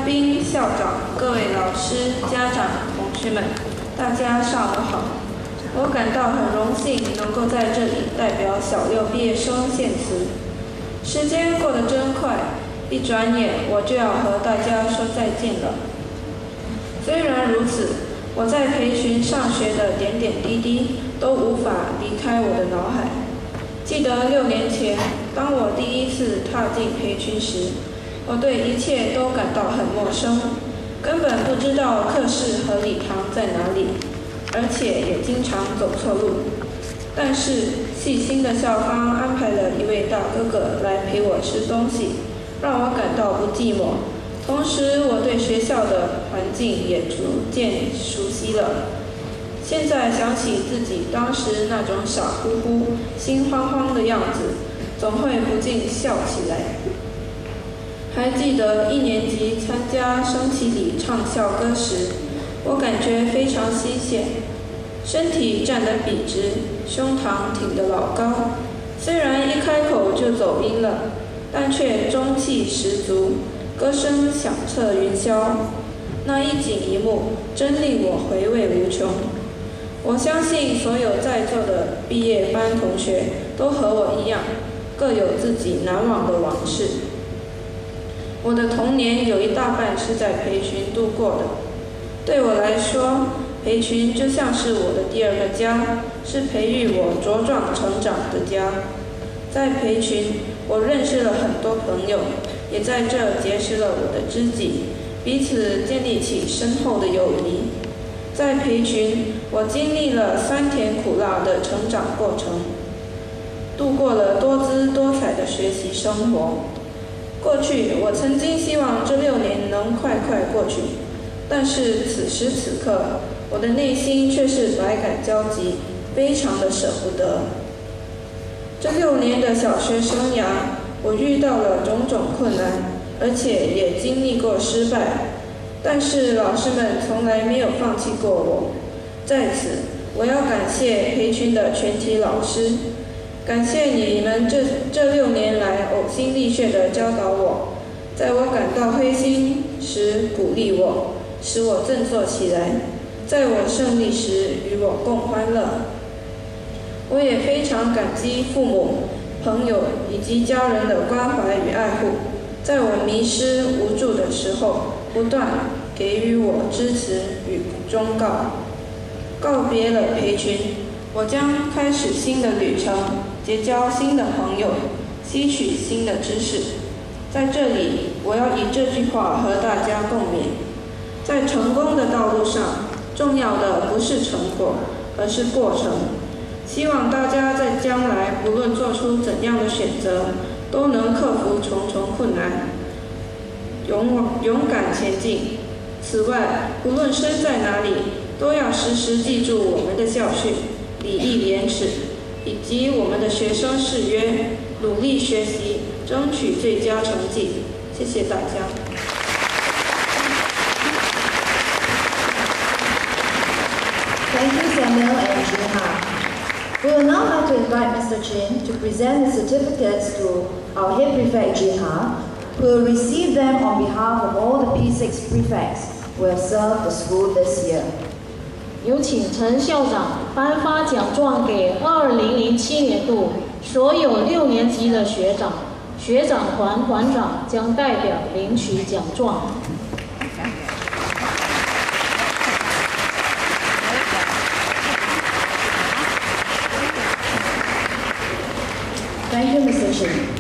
宾、校长、各位老师、家长、同学们，大家上午好。我感到很荣幸能够在这里代表小六毕业生献词。时间过得真快，一转眼我就要和大家说再见了。虽然如此，我在培训上学的点点滴滴都无法离开我的脑海。记得6年前，当我第一次踏进培训时，我对一切都感到很陌生，根本不知道课室和礼堂在哪里，而且也经常走错路。但是细心的校方安排了一位大哥哥来陪我吃东西，让我感到不寂寞。同时，我对学校的环境也逐渐熟悉了。现在想起自己当时那种傻乎乎、心慌慌的样子，总会不禁笑起来。还记得1年级参加升旗礼唱校歌时，我感觉非常新鲜，身体站得笔直，胸膛挺得老高。虽然一开口就走音了，但却中气十足，歌声响彻云霄。那一景一幕真令我回味无穷。我相信所有在座的毕业班同学都和我一样，各有自己难忘的往事。我的童年有一大半是在培训度过的。对我来说，培训就像是我的第二个家，是培育我茁壮成长的家。在培训，我认识了很多朋友，也在这结识了我的知己，彼此建立起深厚的友谊。在培训，我经历了酸甜苦辣的成长过程，度过了多姿多彩的学习生活。过去，我曾经希望这6年能快快过去，但是此时此刻，我的内心却是百感交集，非常的舍不得。这6年的小学生涯，我遇到了种种困难，而且也经历过失败，但是老师们从来没有放弃过我。在此，我要感谢培训的全体老师，感谢你们这6年来呕心沥血地教导我，在我感到灰心时鼓励我，使我振作起来，在我胜利时与我共欢乐。我也非常感激父母、朋友以及家人的关怀与爱护，在我迷失无助的时候，不断给予我支持与忠告。告别了培训，我将开始新的旅程，结交新的朋友，吸取新的知识。在这里，我要以这句话和大家共勉：在成功的道路上，重要的不是成果，而是过程。希望大家在将来不论做出怎样的选择，都能克服重重困难，勇敢前进。此外，不论身在哪里，都要时时记住我们的教训、礼义廉耻，以及我们的学生誓约，努力学习，争取最佳成绩。谢谢大家。 Thank you, Samuel and Jinha. We will now like to invite Mr. Chin to present the certificates to our head prefect Jinha, who will receive them on behalf of all the P6 prefects who have served the school this year. 有请陈校长颁发奖状给2007年度所有6年级的学长，学长团团长将代表领取奖状。 Thank you, Mr. Chin.